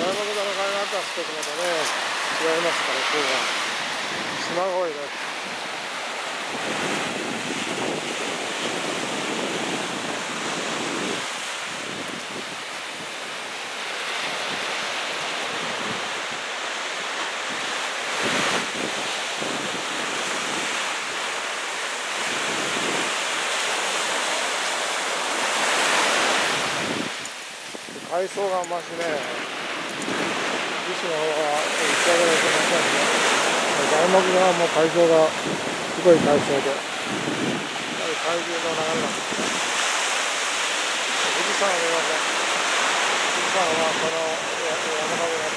山形の海岸出すとこまでね、違いますから、ここは島越えです。海藻が増しね、岸の方は打ち上げられてませんね。外木側も海藻がすごい海藻で、やはり海流の流れなんですね。富士山は見えません。富士山はこの山の上